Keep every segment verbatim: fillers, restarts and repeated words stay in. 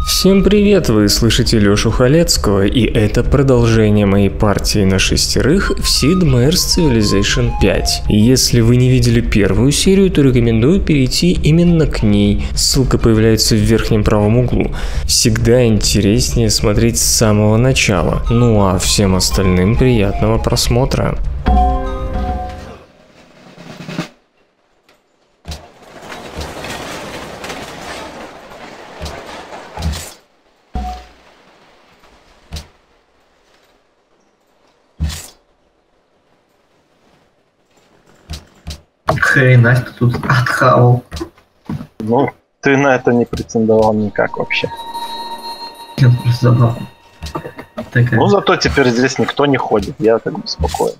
Всем привет, вы слышите Лёшу Халецкого, и это продолжение моей партии на шестерых в Sid Meier's Civilization пять. И если вы не видели первую серию, то рекомендую перейти именно к ней, ссылка появляется в верхнем правом углу. Всегда интереснее смотреть с самого начала, ну а всем остальным приятного просмотра. Хрена ты тут отхавал. Ну, ты на это не претендовал никак вообще. Это просто забавно. Такая. Ну, зато теперь здесь никто не ходит, я как бы спокоен.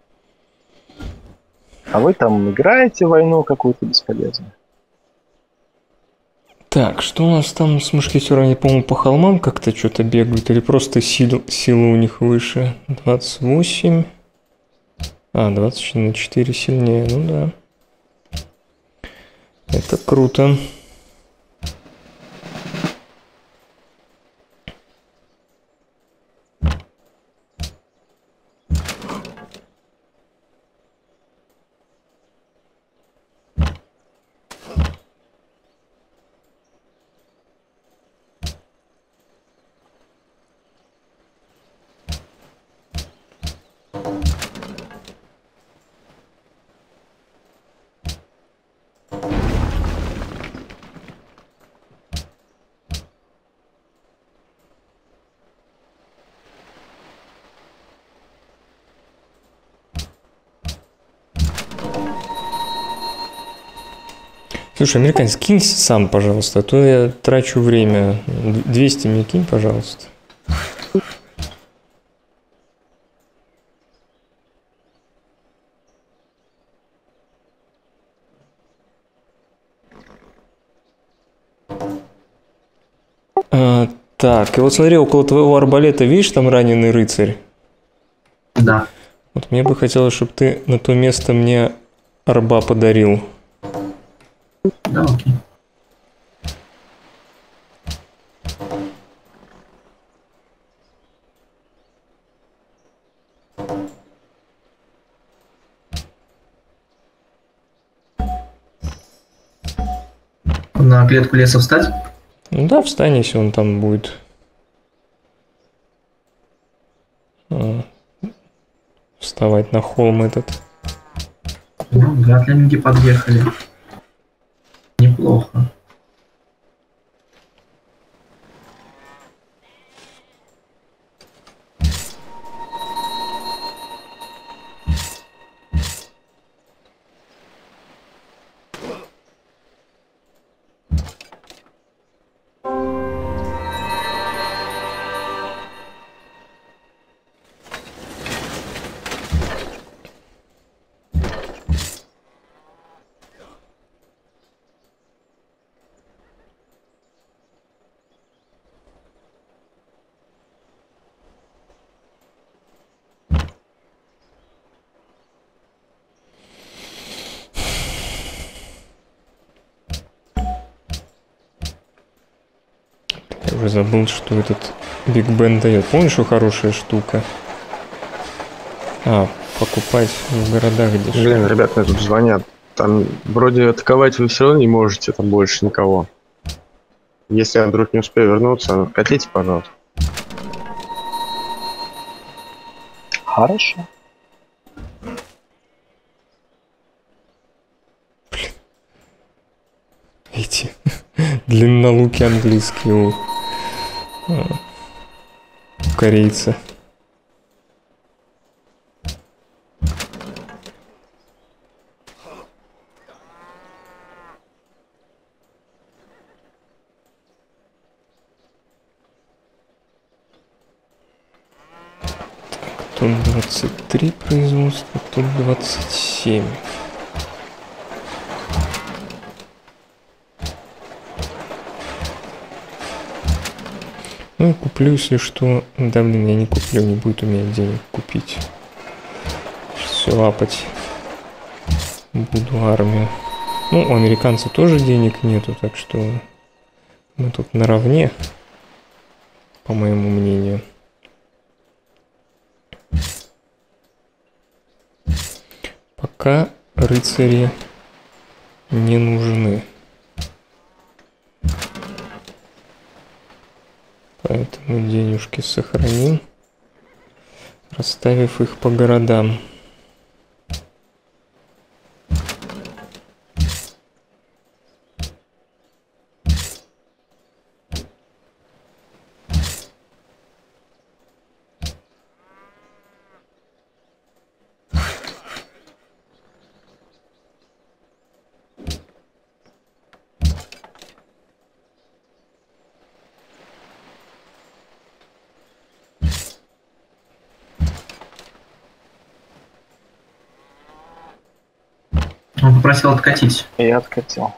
А вы там играете в войну какую-то бесполезную? Так, что у нас там с мушкетерами, по-моему, по холмам как-то что-то бегают, или просто сил, сила у них выше? двадцать восемь. А, двадцать на четыре сильнее, ну да. Это круто. Слушай, американец, кинь сам, пожалуйста, а то я трачу время. двести мне кинь, пожалуйста. А, так, и вот смотри, около твоего арбалета, видишь, там раненый рыцарь? Да. Вот мне бы хотелось, чтобы ты на то место мне арба подарил. Да, окей. На клетку леса встать? Ну да, встань, если он там будет. А, вставать на холм этот. Ну, гатлинги подъехали. Неплохо. Я уже забыл, что этот Биг Бен дает. Помнишь, что хорошая штука? А, покупать в городах дешевле. Блин, ребят, мне тут звонят. Там вроде атаковать вы все равно не можете, там больше никого. Если я вдруг не успею вернуться, катите, пожалуйста. Хорошо. Эти длиннолуки английские у, у корейца. Тут двадцать три производства, тут двадцать семь. Ну, куплю, если что. Да, блин, я не куплю, не будет у меня денег купить. Все лапать буду армию. Ну, у американцев тоже денег нету, так что мы тут наравне. по моему мнению. Пока рыцари не нужны. Поэтому денежки сохраним, расставив их по городам. Он попросил откатить. И откатил.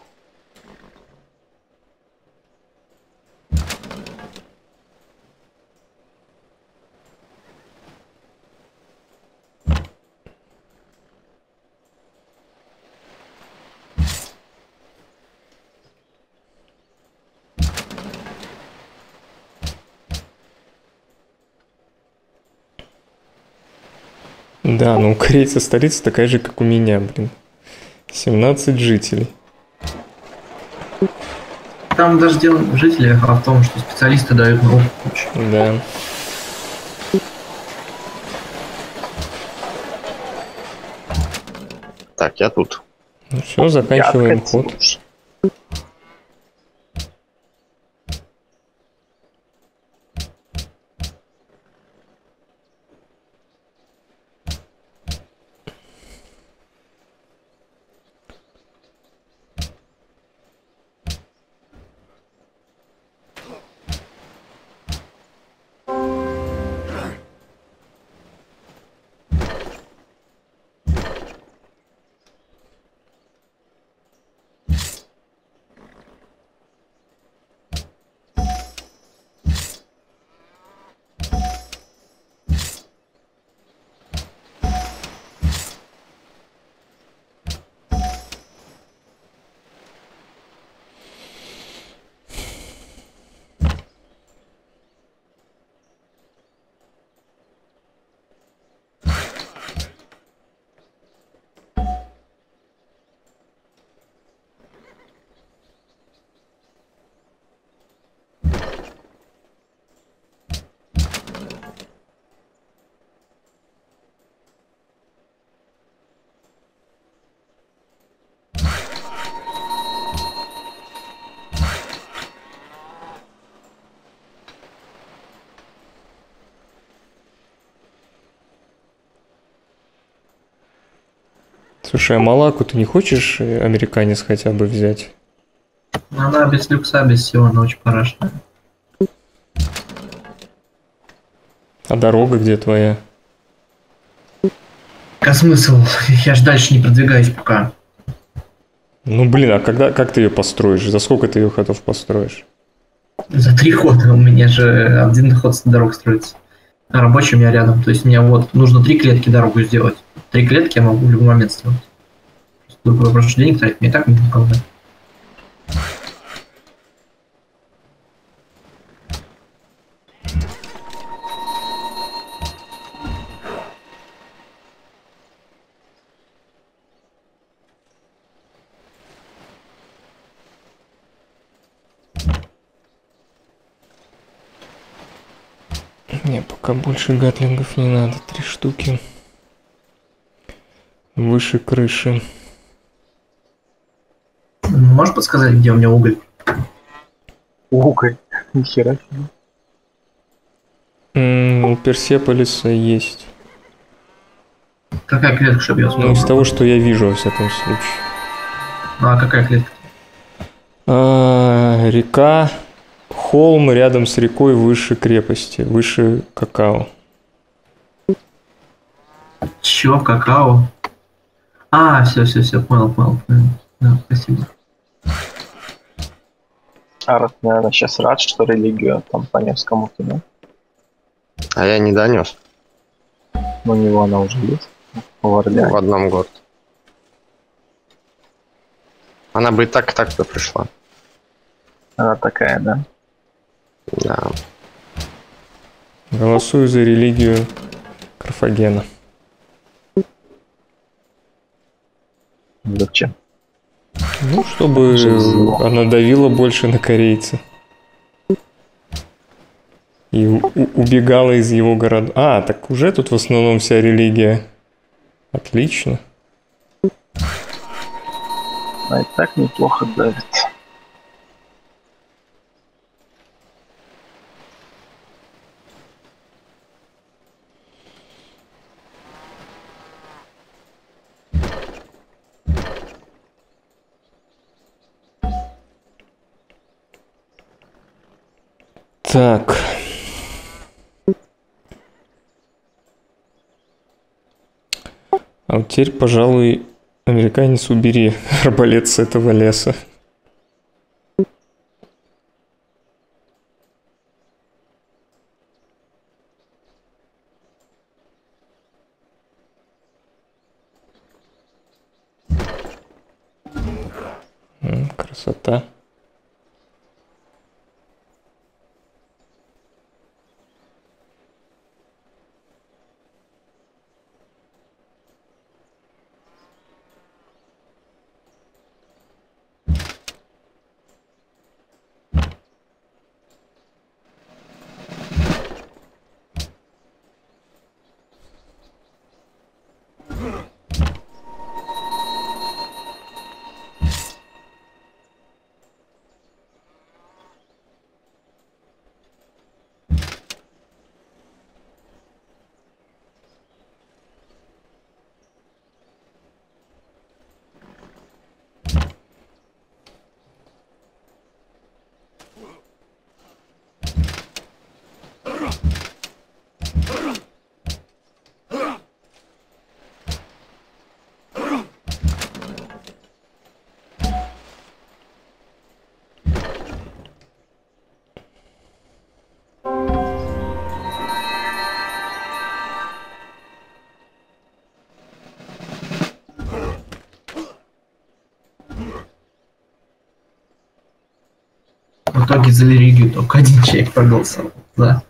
Да, но у корейца столица такая же, как у меня, блин. семнадцать жителей. Там даже дело в жителях, а в том, что специалисты дают много кучу. Да. Так, я тут. Ну все, заканчиваем Я откатил ход. уже. Слушай, а Малаку ты не хочешь, э, американец, хотя бы взять? Она без люкса, без всего, она очень парашная. А дорога где твоя? А смысл? Я ж дальше не продвигаюсь пока. Ну блин, а когда, как ты ее построишь? За сколько ты ее ходов построишь? За три хода у меня же один ход с дорог строится. А рабочий у меня рядом. То есть мне вот нужно три клетки дорогу сделать. Три клетки я могу в любой момент сделать. Только прошу денег тратить, мне и так никогда. Не, пока больше гатлингов не надо. Три штуки. Выше крыши. Можешь подсказать, где у меня уголь? Уголь. Нихера себе. М, У Персеполиса есть. Какая клетка, чтобы я успел? Ну, из того, что я вижу, во всяком случае. А какая клетка? А, река, холм рядом с рекой выше крепости, выше какао. Чё, какао? А, все, все, все, понял, понял, понял. Да, спасибо. Арат, наверное, сейчас рад, что религию там по Невскому кино. А я не донес. Но у него она уже есть. В В Орлеане. одном городе. Она бы и так так-то пришла. Она такая, да? Да. Голосую за религию Карфагена. Зачем? Ну, чтобы Зло. она давила больше на корейца. И у- у- убегала из его города. А, так уже тут в основном вся религия. Отлично. А и так неплохо давит. Так. А вот теперь, пожалуй, американец, убери арбалет с этого леса. М, Красота. В итоге за религию только один человек проголосовал. Да.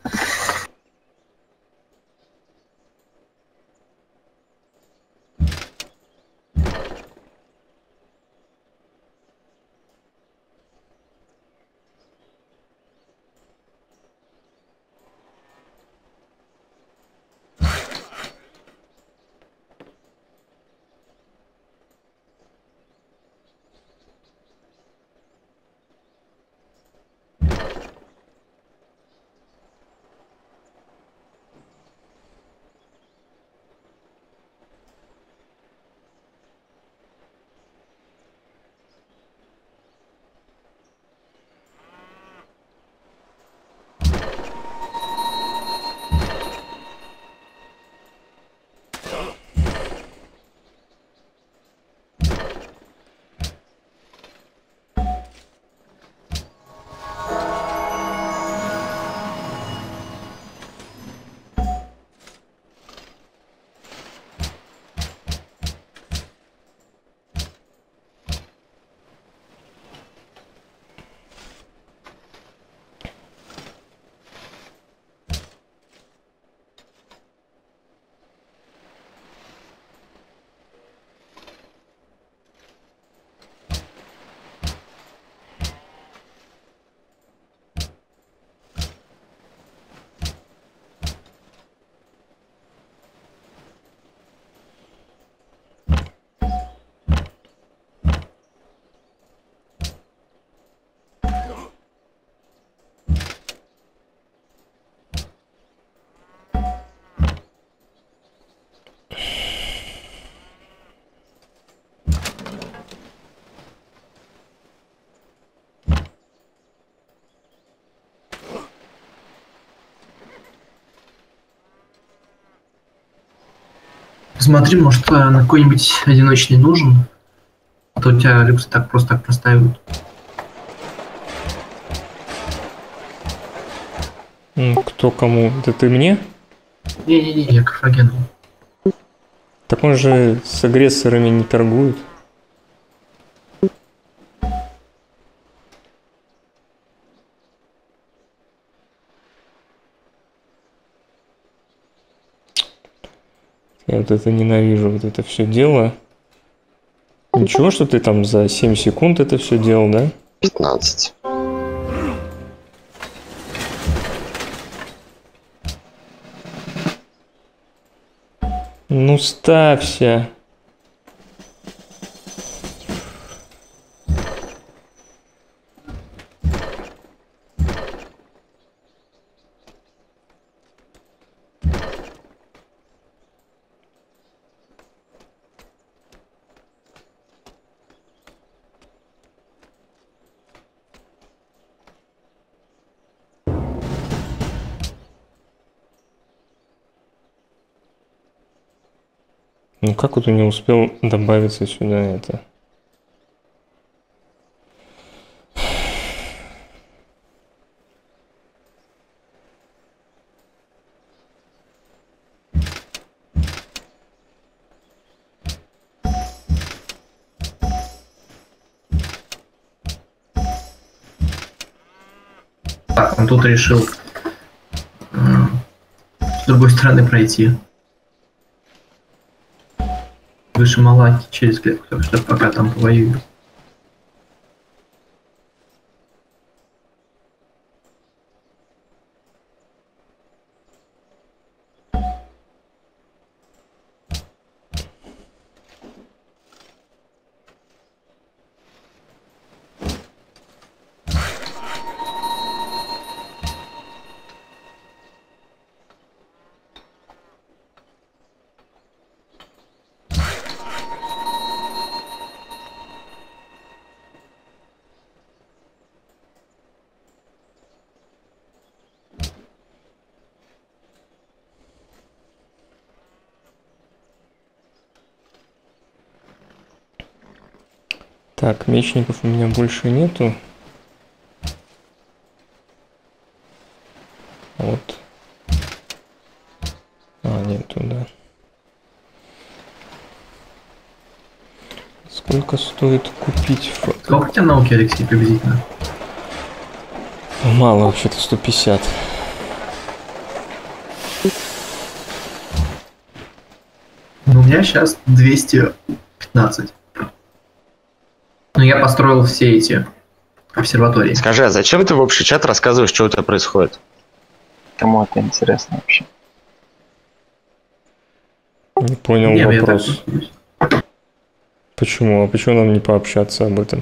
Посмотри, может, на какой-нибудь одиночный нужен, а то у тебя люксы так просто так простаивают. М, Кто кому? Это ты мне? Не-не-не, я Карфаген. Так он же с агрессорами не торгует. Я вот это ненавижу, вот это все дело. Ничего, что ты там за семь секунд это все делал, да? пятнадцать. Ну ставься. Ну как вот он не успел добавиться сюда это? Так, он тут решил э, с другой стороны пройти. Выше Малаки через клетку, так что пока там повоюю. Так, мечников у меня больше нету. Вот. А, нету, да. Сколько стоит купить? Сколько у тебя науки, Алексей, приблизительно? Мало, вообще-то сто пятьдесят. Ну, у меня сейчас двести пятнадцать. Но я построил все эти обсерватории. Скажи, а зачем ты в общий чат рассказываешь, что у тебя происходит? Кому это интересно вообще? Не понял Не, я вопрос. так... Почему? А почему нам не пообщаться об этом?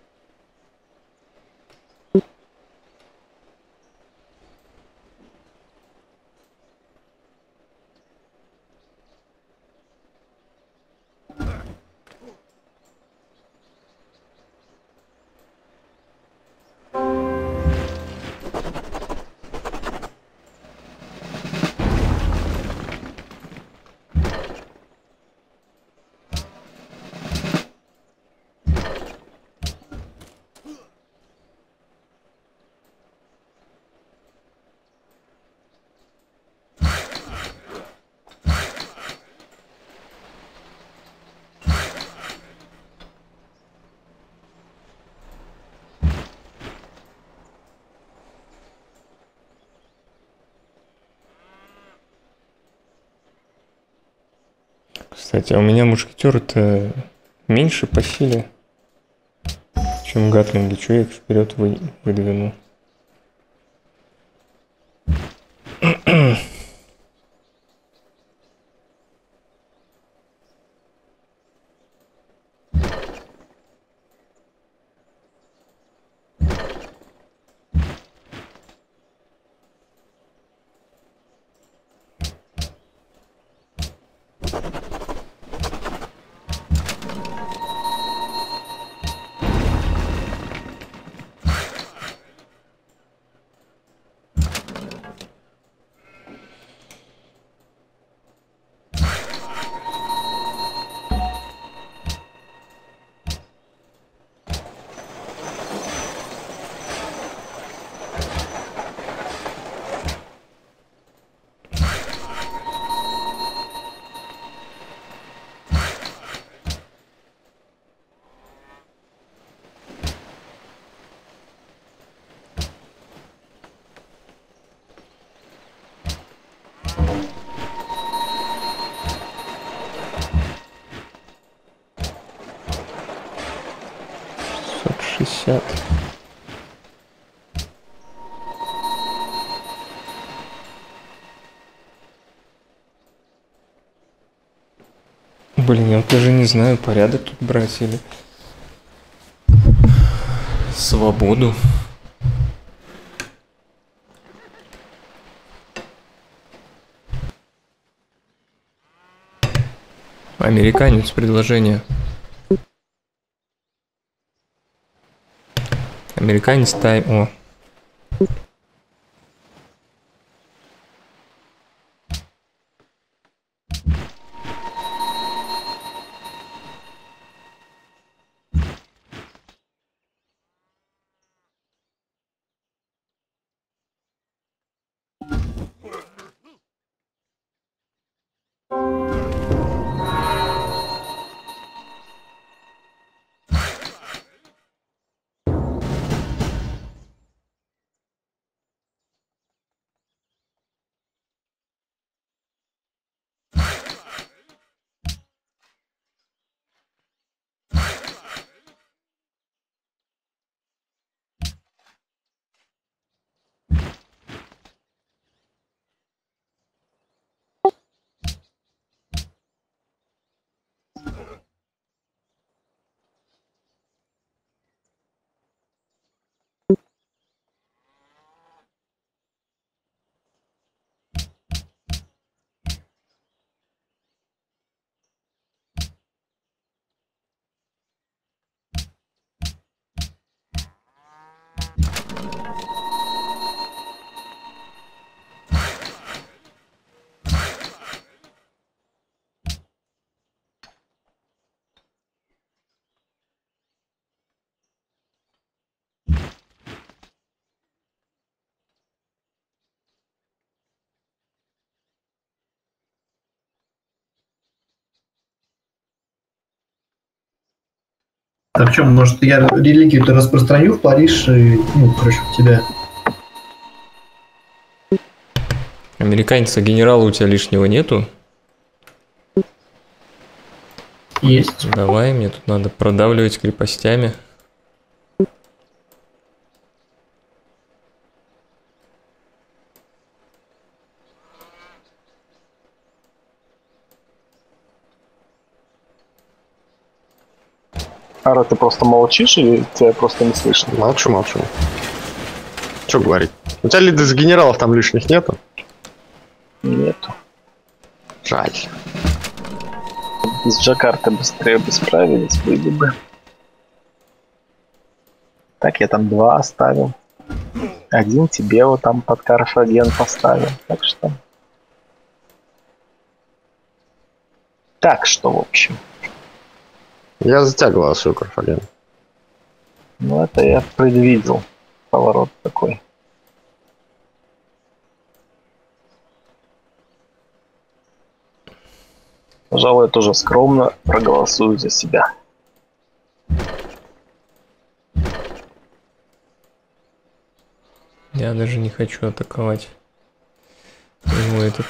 Кстати, а у меня мушкетеры-то меньше по силе, чем гатлинги. Чего я их вперед вы... выдвину? пятьдесят. Блин, я вот даже не знаю, порядок тут брать или свободу. Американец, предложение. Американец тайм. О. Так что, может, я религию-то распространю в Париж и, ну, короче, в тебя. Американца генерала у тебя лишнего нету? Есть. Давай, мне тут надо продавливать крепостями. Ара, ты просто молчишь или тебя просто не слышно? Молчу, молчу. Что говорить? У тебя лиды с генералов там лишних нету? Нету. Жаль. С Джакарты быстрее бы справились, были бы. Так, я там два оставил. Один тебе вот там под Карфаген поставил. Так что... Так что, в общем. Я за тебя голосую, Карфаген. Ну, это я предвидел. Поворот такой. Пожалуй, я тоже скромно проголосую за себя. Я даже не хочу атаковать его этот...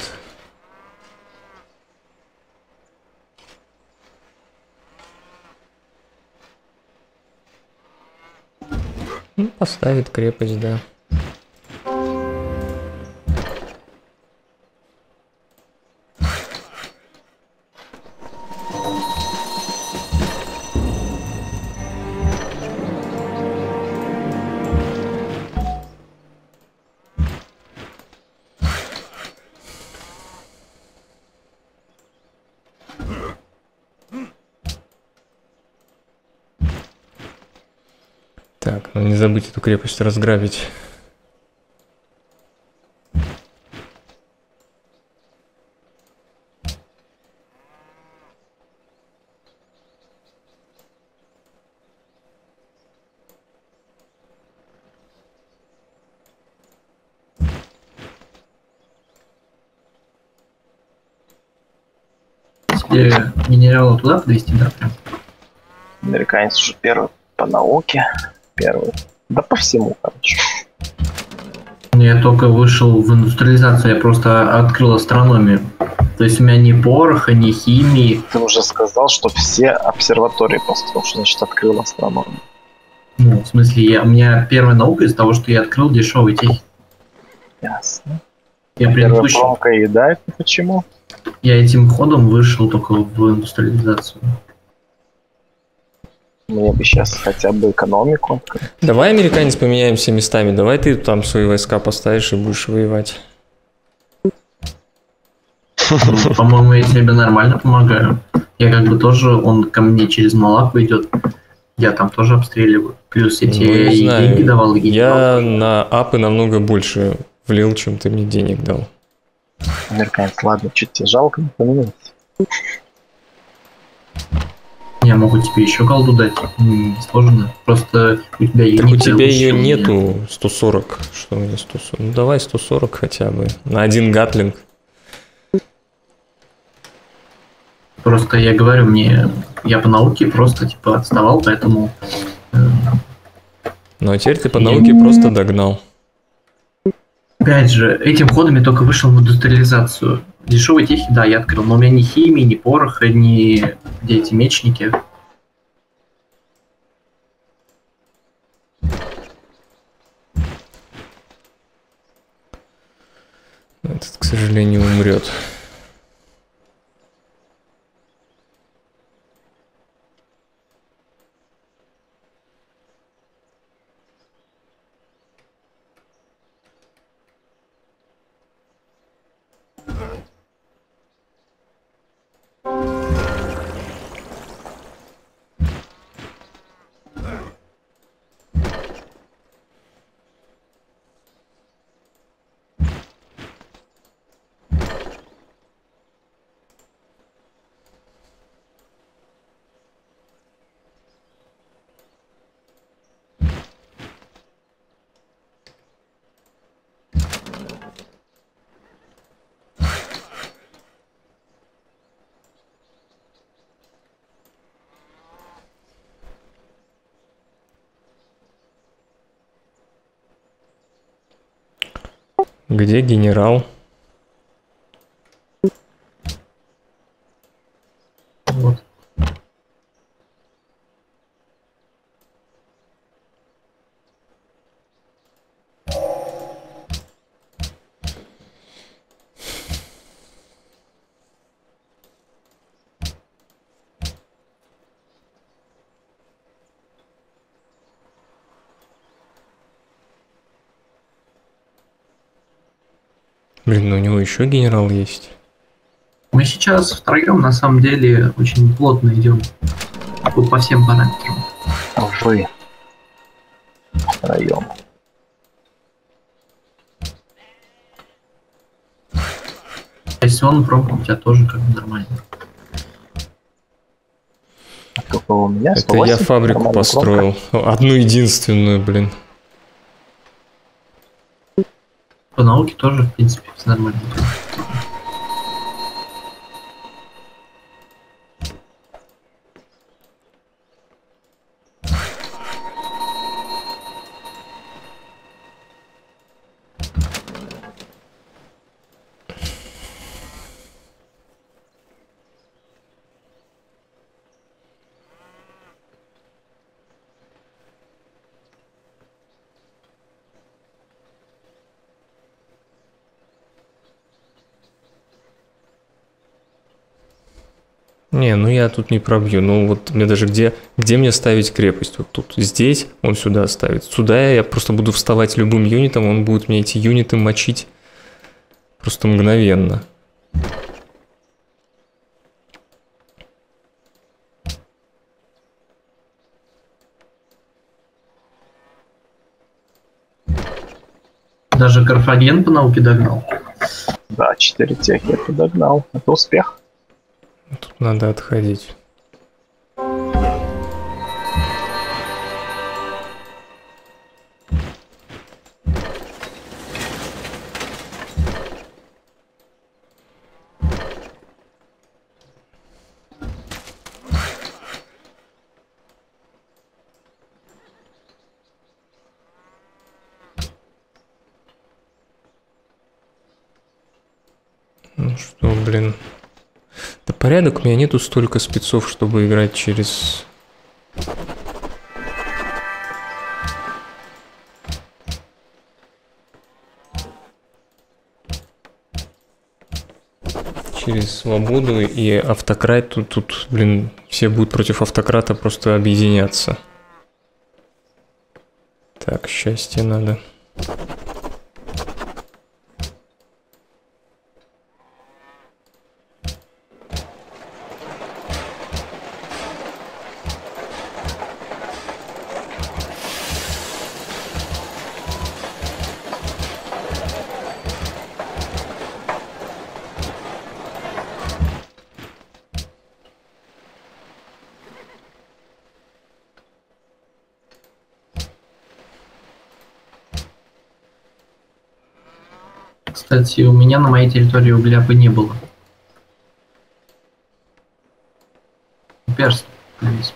Ну, поставит крепость, да. Так, ну не забыть эту крепость разграбить. Тебе генерала туда подвести, да, прям? Американец уже первый по науке. Первый. Да по всему, короче. Я только вышел в индустриализацию, я просто открыл астрономию. То есть у меня ни пороха, ни химии. Ты уже сказал, что все обсерватории построил, что значит открыл астрономию. Ну, в смысле, я, у меня первая наука из того, что я открыл дешевый техник. Ясно. Я Первая предыдущий, промка и да, это почему? я этим ходом вышел только в индустриализацию. Мне бы сейчас хотя бы экономику открыть. Давай, американец, поменяемся местами. Давай ты там свои войска поставишь и будешь воевать. Ну, по-моему, я тебе нормально помогаю. Я как бы тоже, он ко мне через Малаку идет. Я там тоже обстреливаю. Плюс я тебе Ну, не и знаю. деньги давал, и Я на апы намного больше влил, чем ты мне денег дал. Американец, ладно, чуть тебе жалко, не поменять. Я могу тебе еще голду дать. Не сложно. Просто у тебя Так у юниты тебя лучше, ее чем у меня. нету сто сорок. Что у меня сто сорок? Ну давай сто сорок хотя бы. На один гатлинг. Просто я говорю, мне я по науке просто типа отставал, поэтому э, Ну а теперь ты по науке просто догнал. опять же, этим ходом я только вышел в индустриализацию. Дешевые техи, да, я открыл, но у меня ни химии, ни пороха, ни где эти мечники. Этот, к сожалению, умрет. Где генерал? Вот. Блин, ну у него еще генерал есть. Мы сейчас втроем на самом деле очень плотно идем по, по всем параметрам. Вы втроем. Если он промка у тебя тоже как бы нормально. А сколько у меня? Это сто я восемь? фабрику Нормальная построил. Одну единственную, блин. По науке тоже, в принципе, все нормально. Не, ну я тут не пробью. Ну вот мне даже где, где мне ставить крепость? Вот тут. Здесь он сюда ставит. Сюда я просто буду вставать любым юнитом, он будет мне эти юниты мочить просто мгновенно. Даже Карфаген по науке догнал. Да, четыре техи я подогнал. Это успех. Тут надо отходить. Ну что, блин. Да порядок, у меня нету столько спецов, чтобы играть через... через свободу и автократ. Тут, тут, блин, все будут против автократа просто объединяться. Так, счастье надо. Кстати, у меня на моей территории угля бы не было. Перст, please.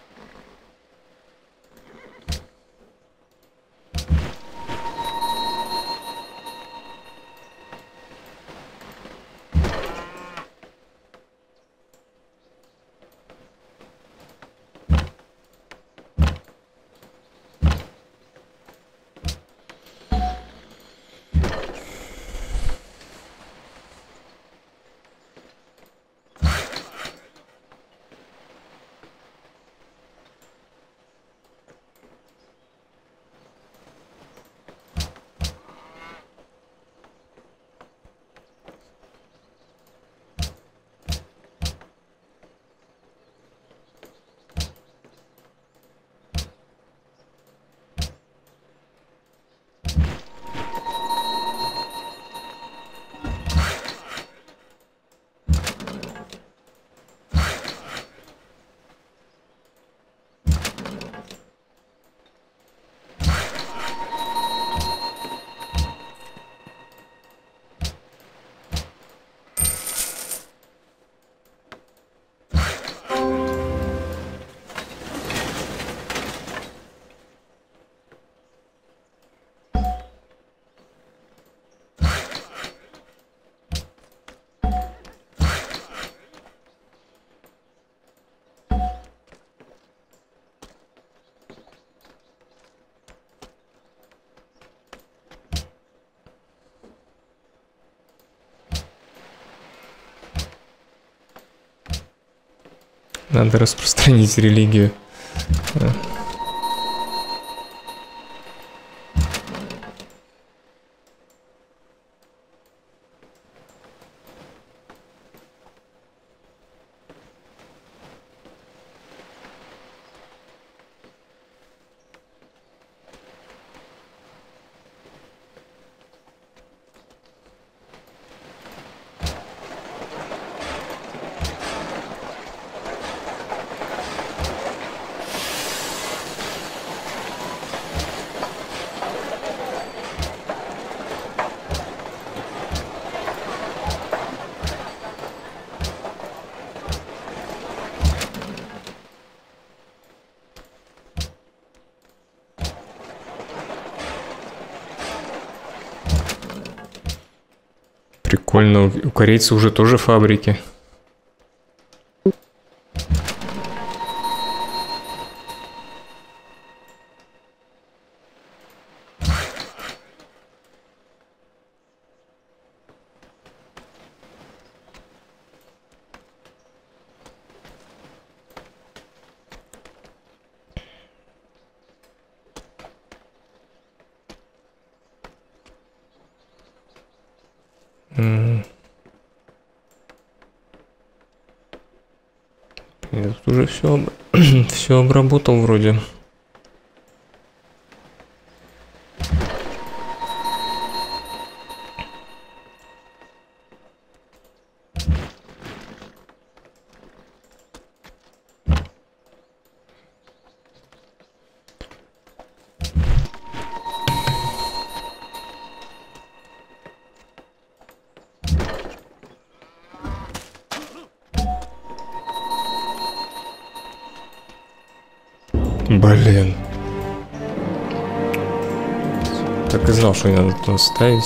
Надо распространить религию. Прикольно, у корейцев уже тоже фабрики. Я тут уже все, все обработал вроде. Блин. Так и знал, что не надо туда ставить.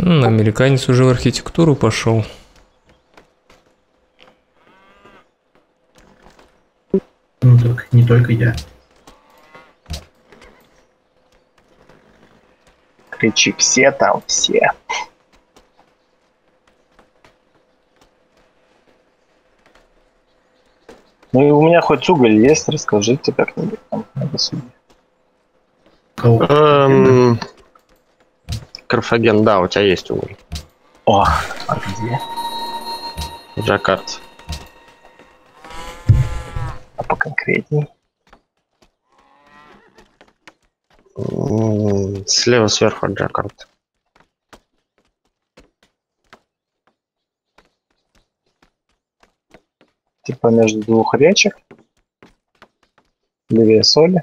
М, Американец уже в архитектуру пошел. Ну так не только я. Кричи, все там, все. Ну и у меня хоть уголь есть, расскажите как-нибудь там на досуге. Кого? Эм, Карфаген, да, у тебя есть уголь. О, а где? Джакарт. А поконкретней? М, Слева сверху от Джакарта. Типа между двух речек? Левее соли?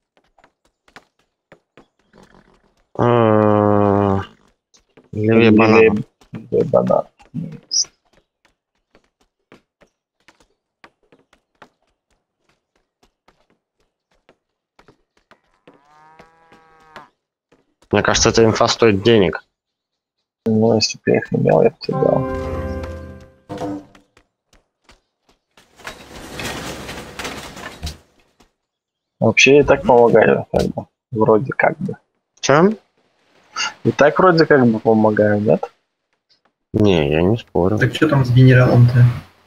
Э, Левее Или банана. левее, левее банан? Есть. Мне кажется, эта инфа стоит денег. Ну, если бы я их имел, я бы тебе дал. Вообще я и так помогаю, как бы. Вроде как бы. Чем? И так вроде как бы помогаю, нет? Не, я не спорю. Так что там с генералом-то?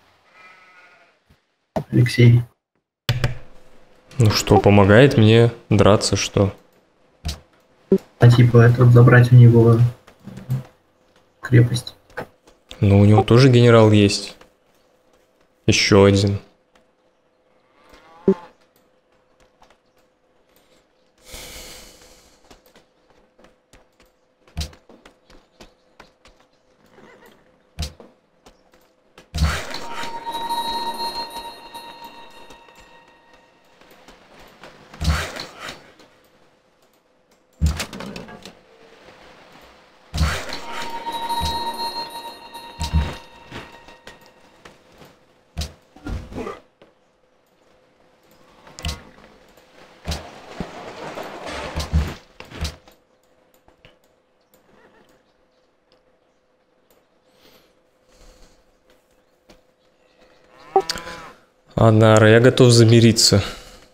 Алексей. Ну что, помогает мне драться, что? А типа этот забрать у него крепость. Ну, у него тоже генерал есть. Еще один. Анара, я готов замириться.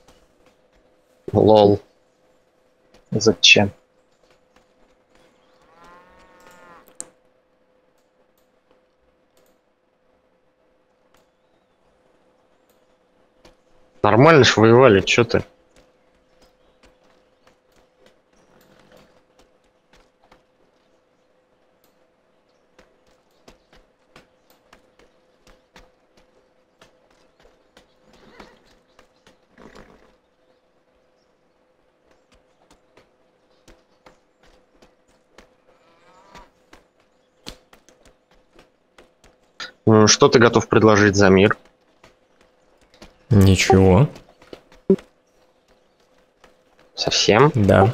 Лол. Зачем? Нормально ж воевали, чё ты? Ну, что ты готов предложить за мир? Ничего. Совсем? Да.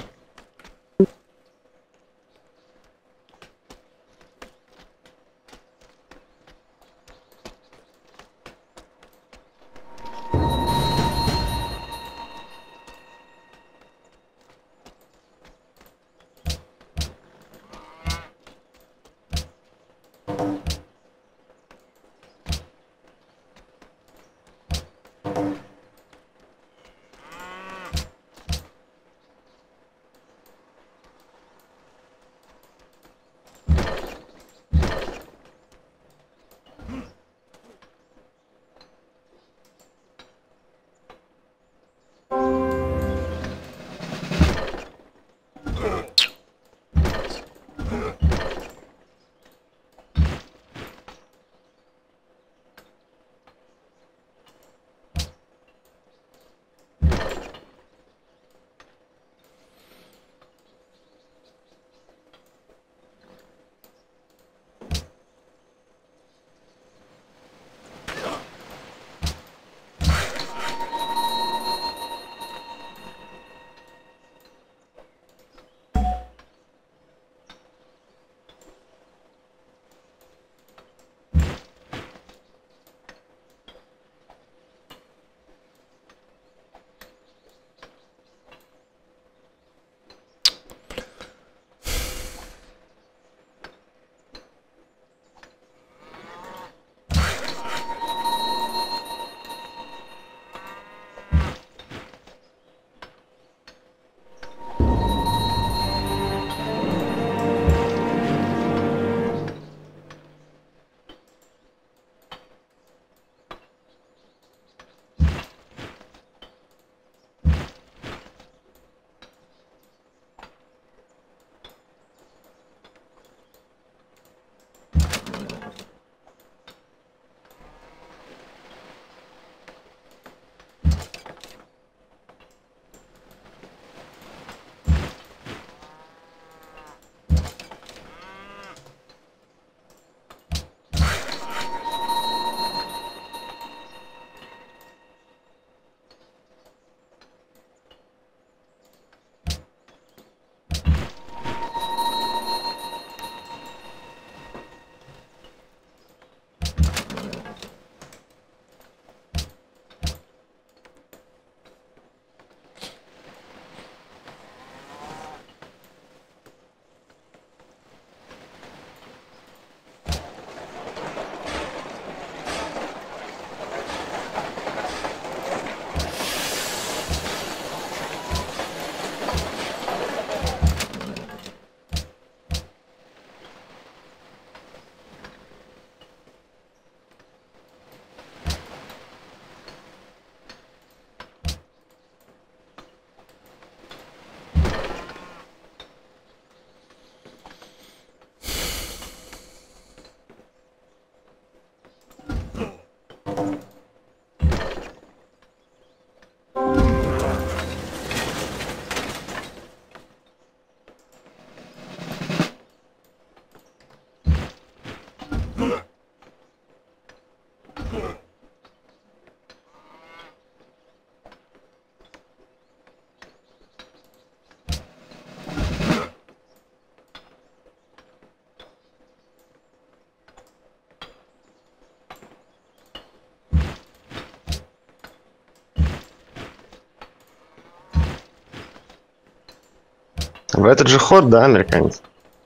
В этот же ход, да, американец?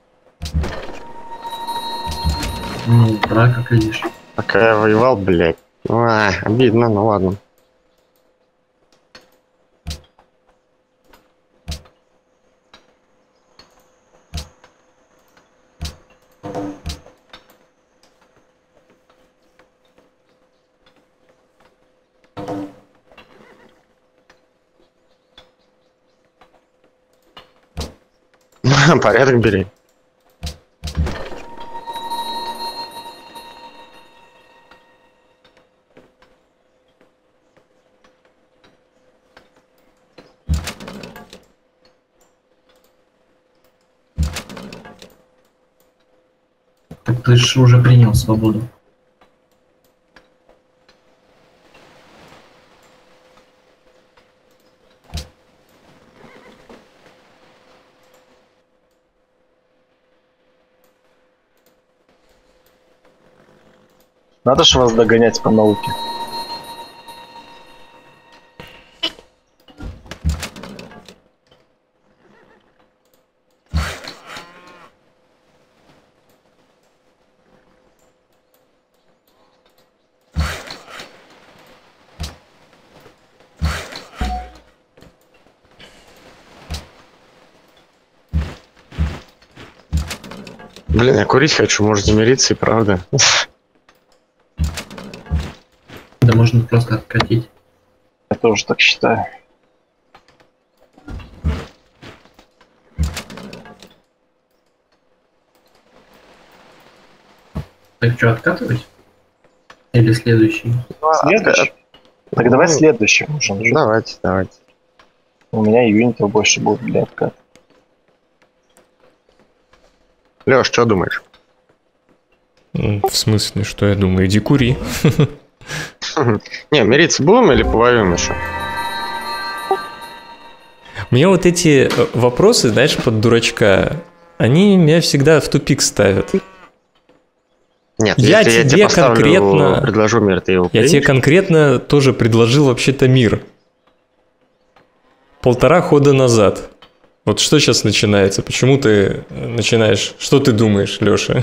Ну, да, как видишь. Пока я воевал, блядь. А, обидно, ну ладно. Порядок бери. Так ты же уже принял свободу. Надо же вас догонять по науке. Блин, я курить хочу, может замириться и правда. Да можно просто откатить. Я тоже так считаю. Так что, откатывать? Или следующий? Следующий? Так давай следующий уже. Ну, давайте, давайте. У меня юнитов больше будет для отката. Лёш, что думаешь? В смысле, что я думаю? Иди кури. Не, мириться будем или повоюем еще? Мне вот эти вопросы, знаешь, под дурачка, они меня всегда в тупик ставят. Нет, я если тебе я тебе поставлю, конкретно предложу мир, ты его Я примешь? тебе конкретно тоже предложил вообще-то мир. Полтора хода назад. Вот что сейчас начинается? Почему ты начинаешь? Что ты думаешь, Лёша?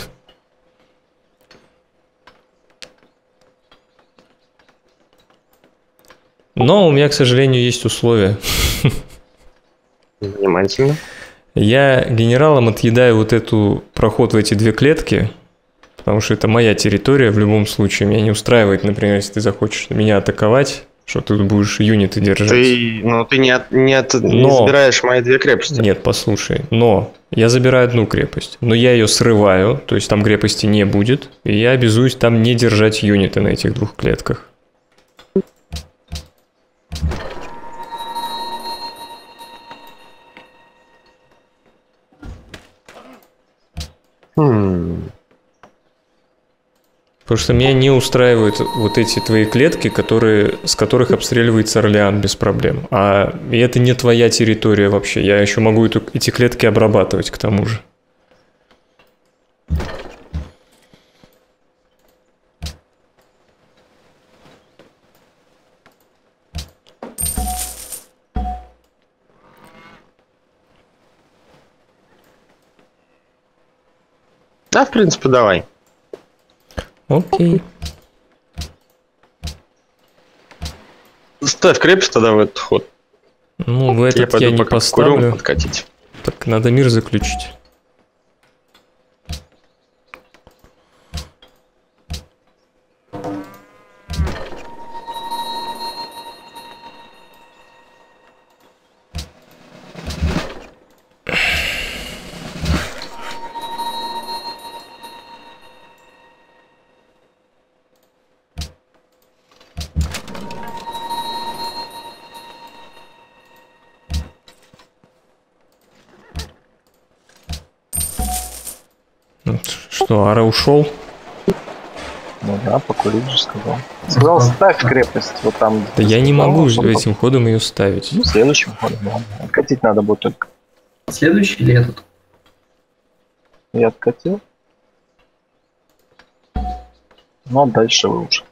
Но у меня, к сожалению, есть условия. Внимательно. Я генералам отъедаю вот эту проход в эти две клетки, потому что это моя территория в любом случае. Меня не устраивает, например, если ты захочешь меня атаковать, что ты будешь юниты держать. Ты, ну, ты не, от, не, от, не Но... забираешь мои две крепости. Нет, послушай, но я забираю одну крепость, но я ее срываю, то есть там крепости не будет, и я обязуюсь там не держать юниты на этих двух клетках. Хм. Потому что меня не устраивают вот эти твои клетки, которые, с которых обстреливается Орлеан без проблем. А и это не твоя территория вообще. Я еще могу эту, эти клетки обрабатывать к тому же. Да, в принципе, давай. Окей. Ставь крепость тогда в этот ход. Ну, в этот я, я, пойду не пока поставлю. курю подкатить. Так надо мир заключить. Что, Ара ушел? Ну да, покурить же сказал. Сказал, ставь крепость вот там. Да я не сказал, могу потом- этим ходом ее ставить. Ну, следующим ходом, ладно. Откатить надо будет только. Следующий или этот? Я откатил. Ну, а дальше вы уже.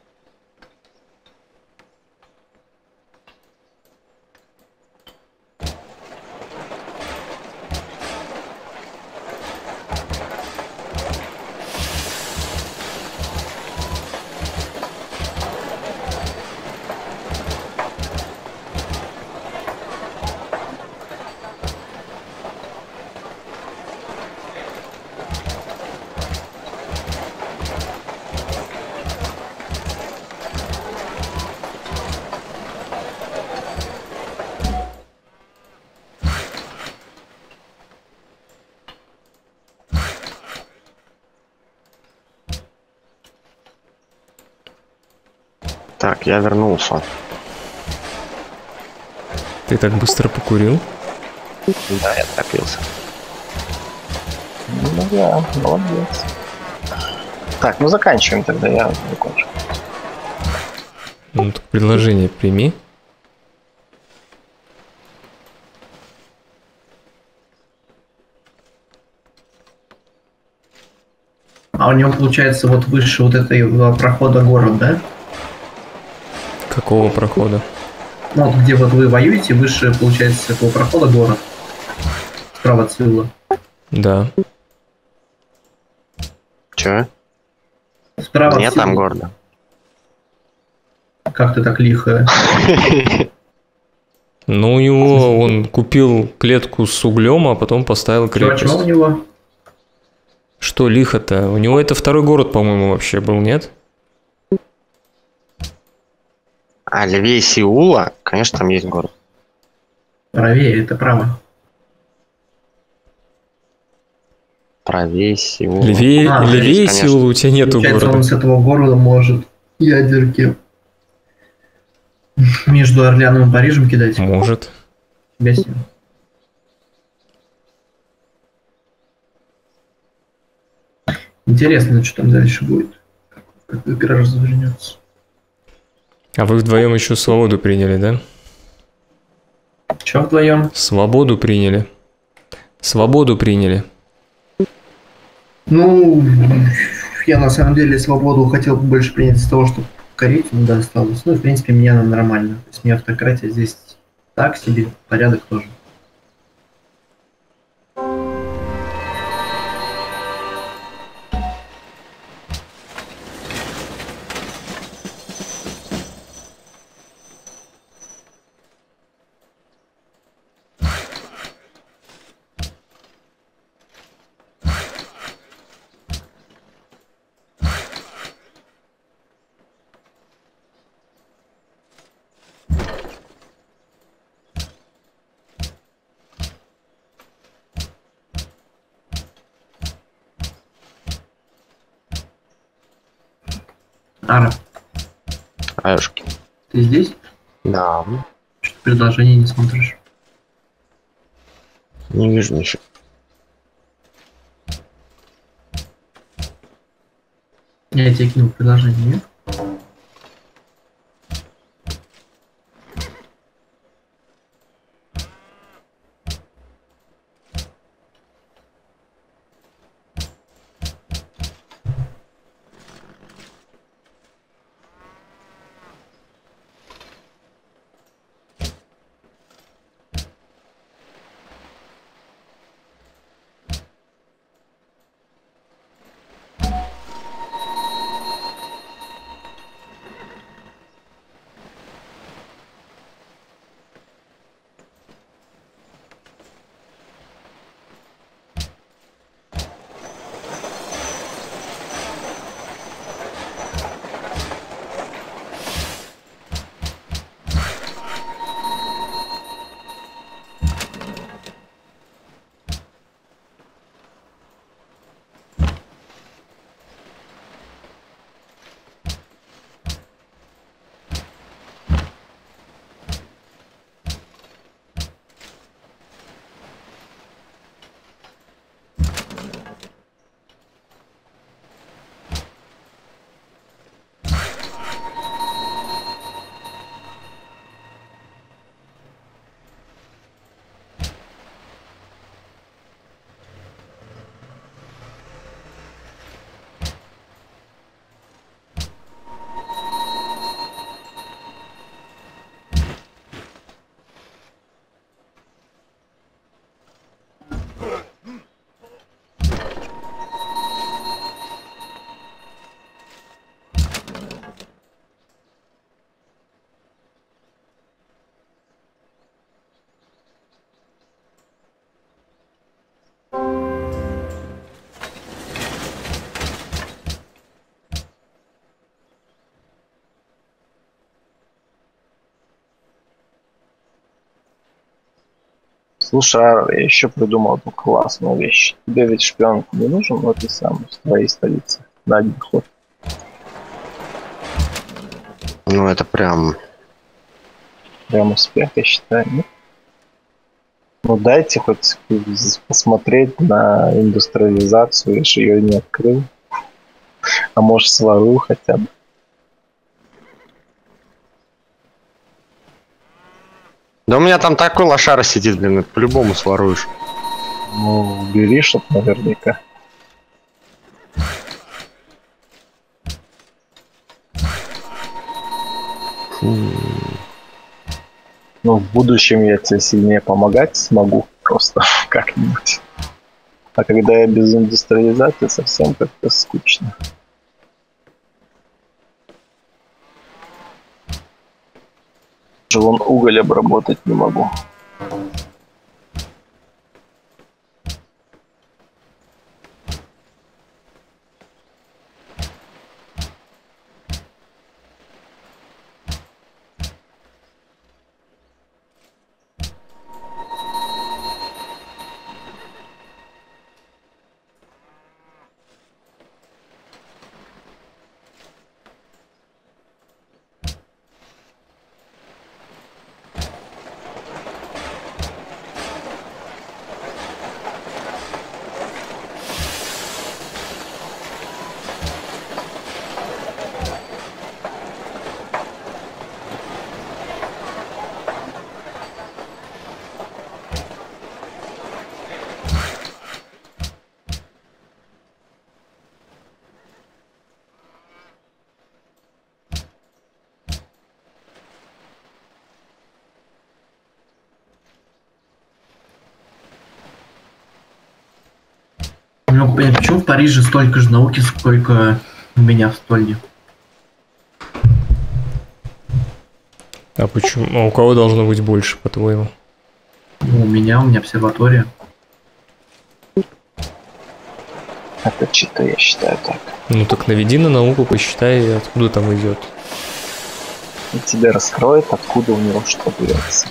Так, я вернулся. Ты так быстро покурил? Да, я торопился. Ну да, молодец. Так, ну заканчиваем тогда, я закончу. Ну, так предложение прими. А у него получается вот выше вот этого прохода город, да? Какого прохода? Ну вот где вот вы воюете, выше получается этого прохода город. Справа от Сеула. Да. Че? Справа Нет от Сеула. там города. Как ты так лихо? Ну, у него он купил клетку с углем, а потом поставил Чего, крепость. чего у него? Что лихо-то? У него это второй город, по-моему, вообще был, нет? А левее Сеула, конечно, там есть город. Правее, это право. Правее Сеула. Левее, А, левее есть, конечно. Сеула у тебя нету Получается, города. он с этого города может ядерки между Орлеаном и Парижем кидать. Может. Тебя себе. Интересно, что там дальше будет. Как игра развернется. А вы вдвоем еще свободу приняли, да? Че вдвоем? Свободу приняли. Свободу приняли. Ну, я на самом деле свободу хотел больше принять из того, что Корейцу досталось. Ну, в принципе, мне она нормально. То есть мне автократия здесь так себе, порядок тоже. Ара, Аюшки. ты здесь? Да. Что-то предложение не смотришь. Не вижу ничего. Я тебе кинул предложение, нет? Слушай, а я еще придумал одну классную вещь. Тебе ведь шпион не нужен в этой самой в твоей столице на один ход. Ну это прям... Прям успех, я считаю, нет? Ну дайте хоть посмотреть на индустриализацию, я же ее не открыл. А может свару хотя бы. Да у меня там такой лошара сидит, блин, это по-любому своруешь. Ну, бери, чтоб наверняка. Фу. Ну, в будущем я тебе сильнее помогать смогу, просто как-нибудь. А когда я без индустриализации, совсем как-то скучно. Же вон уголь обработать не могу. Не могу понять, почему в Париже столько же науки, сколько у меня в стольне. А почему? А у кого должно быть больше, по-твоему? Ну, у меня, у меня обсерватория. Это чито, я считаю так. Ну так наведи на науку, посчитай, откуда там идет. И тебе раскроет, откуда у него что берется.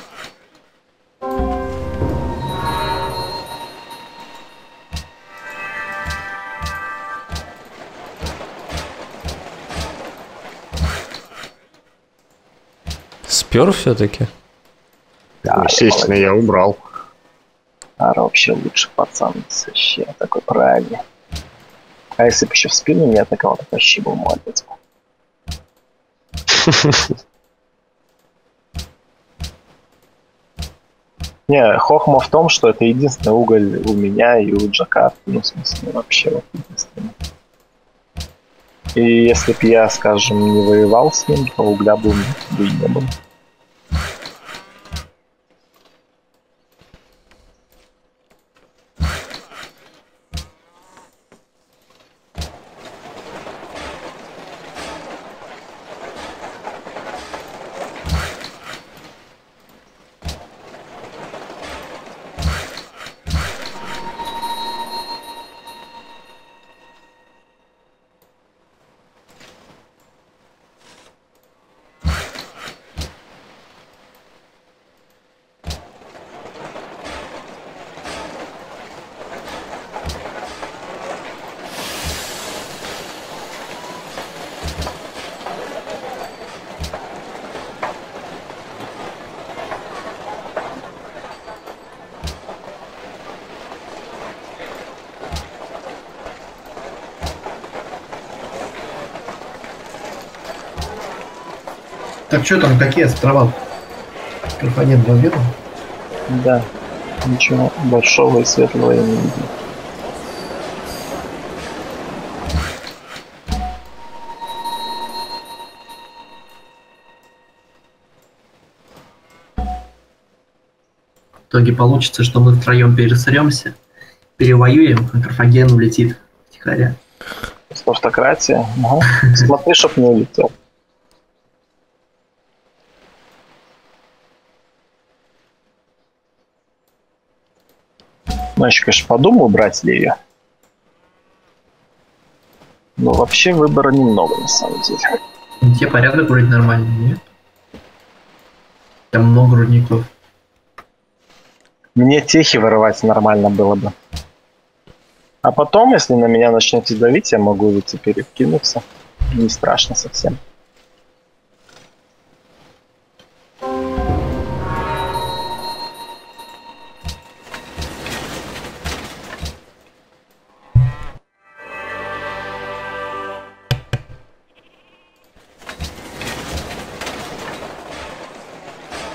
Спер все-таки? Да, Естественно, я убрал. Ара вообще лучший пацан, вообще такой правильный. А если бы еще в спину не атаковал, то вообще был молодец. Не, хохма в том, что это единственный уголь у меня и у Джакарты, ну, в смысле, вообще вот единственный. И если бы я, скажем, не воевал с ним, то угля бы у меня бы и не было. Так что там, какие острова? Карфаген разведал? Да, ничего большого и светлого я не видел. В итоге получится, что мы втроем пересремся, перевоюем, а Карфаген улетит втихаря. Автократия. Ага. Смотри, чтоб не улетел. Ну, еще, конечно, подумал, брать ли ее. Но вообще выбора немного, на самом деле. Тебе порядок вроде нормальный, нет? Там много рудников. Мне техи вырывать нормально было бы. А потом, если на меня начнете давить, я могу ведь теперь кинуться. Не страшно совсем.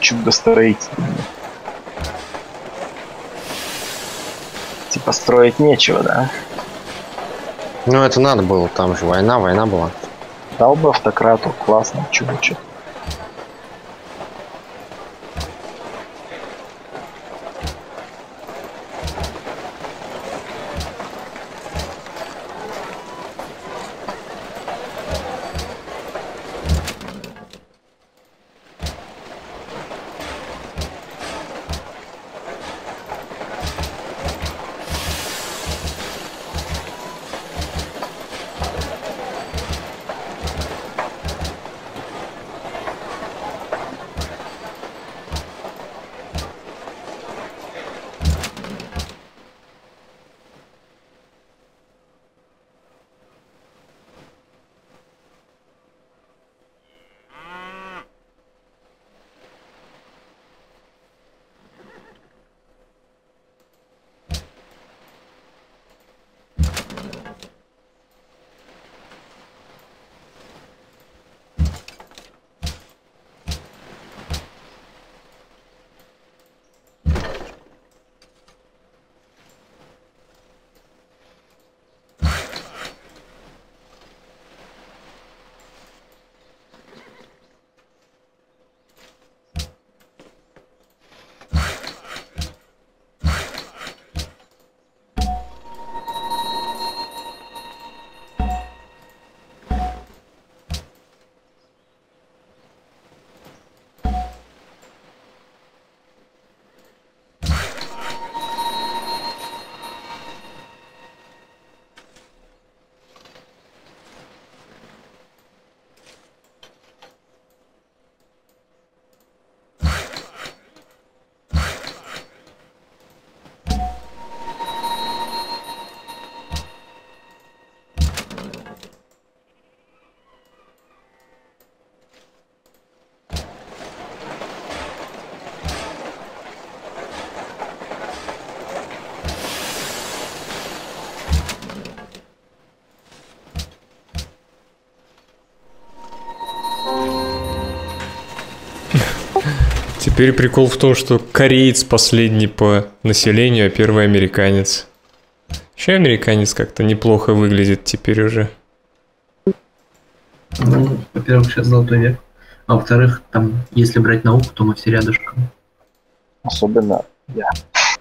чудо-строительными. Типа строить нечего, да? Ну это надо было, там же война, война была. Дал бы автократу, классно, чудо-чудо. Теперь прикол в том, что кореец последний по населению, а первый американец. Еще американец как-то неплохо выглядит теперь уже. Ну, во-первых, сейчас золотой век. А во-вторых, там, если брать науку, то мы все рядышком. Особенно я.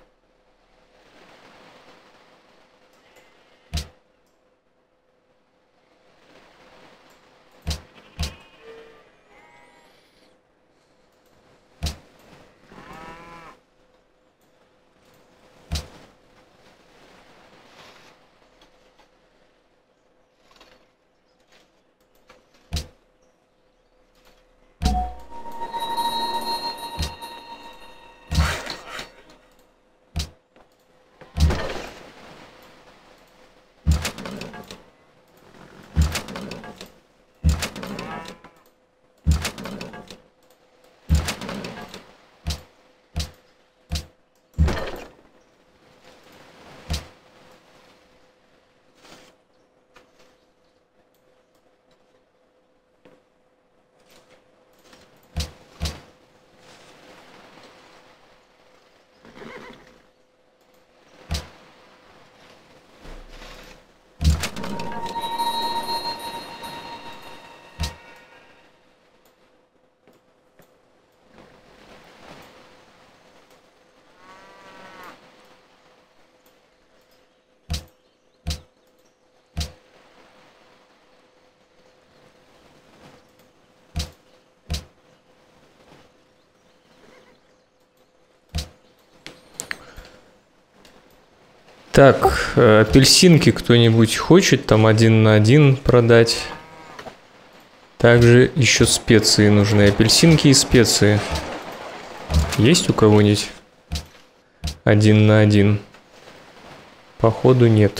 Так, апельсинки кто-нибудь хочет там один на один продать? Также еще специи нужны. Апельсинки и специи. Есть у кого-нибудь? Один на один. Походу нет.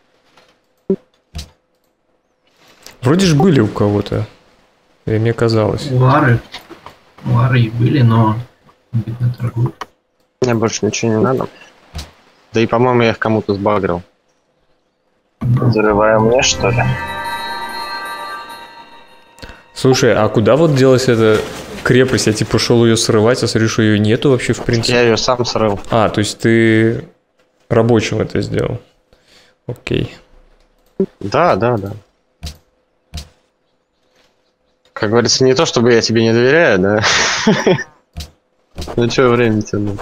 Вроде же были у кого-то. И мне казалось. Лары. Лары и были, но видно торгуют. Мне больше ничего не надо. Да и, по-моему, я их кому-то сбагрил. Взрываем мне, что ли? Слушай, а куда вот делась эта крепость, я типа шел ее срывать, а смотрю, что ее нету вообще в принципе. Я ее сам срыл. А, то есть ты рабочим это сделал. Окей. Да, да, да. Как говорится, не то, чтобы я тебе не доверяю, да? Ну что, время тянуть?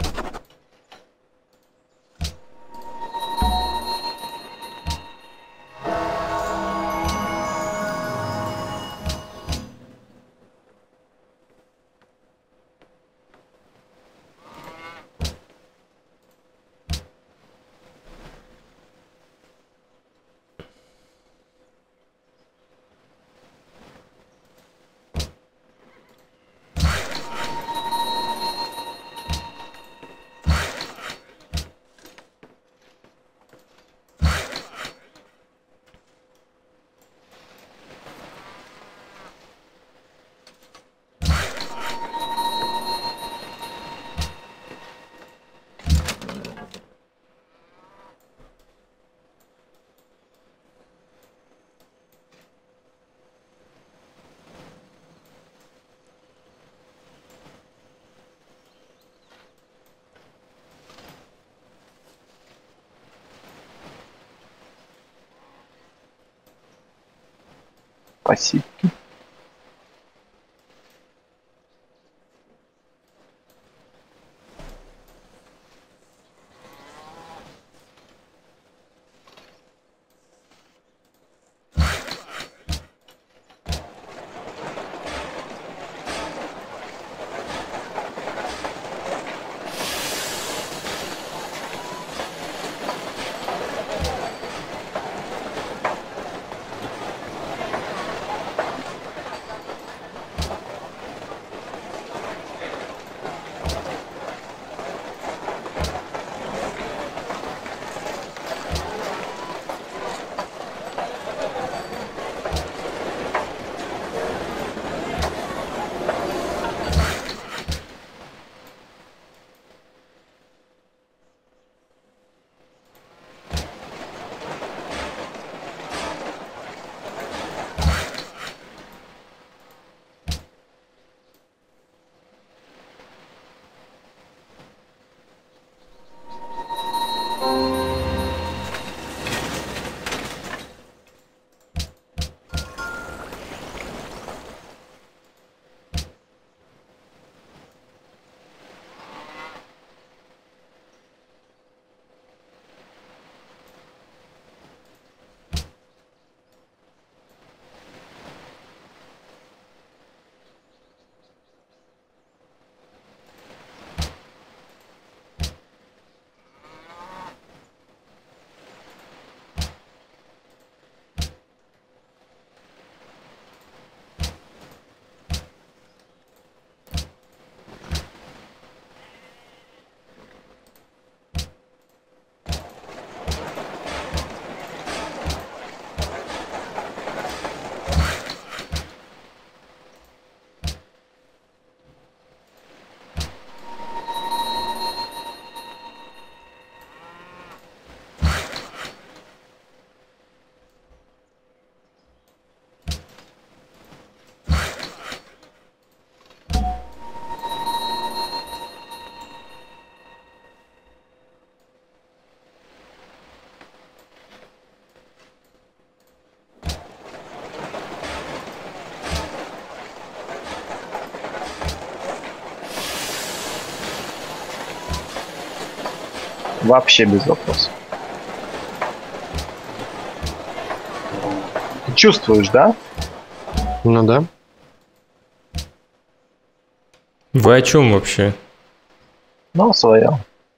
Спасибо. Вообще без вопросов. Ты чувствуешь, да? Ну да. Вы о чем вообще? Ну, свое.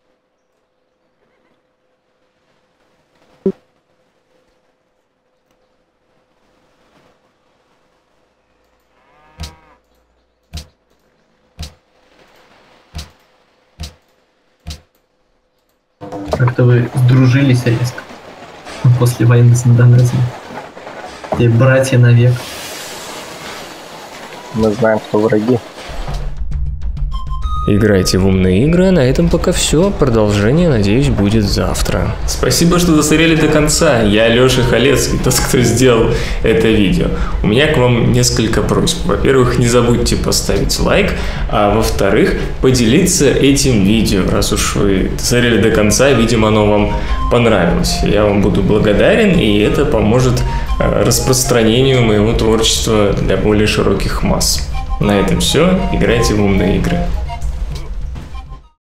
Как-то вы сдружились резко после войны с Индонезией. Те братья навек. Мы знаем, кто враги. Играйте в умные игры, а на этом пока все. Продолжение, надеюсь, будет завтра. Спасибо, что досмотрели до конца. Я Леша Халецкий, тот, кто сделал это видео. У меня к вам несколько просьб. Во-первых, не забудьте поставить лайк, а во-вторых, поделиться этим видео. Раз уж вы досмотрели до конца, видимо, оно вам понравилось. Я вам буду благодарен, и это поможет распространению моего творчества для более широких масс. На этом все. Играйте в умные игры.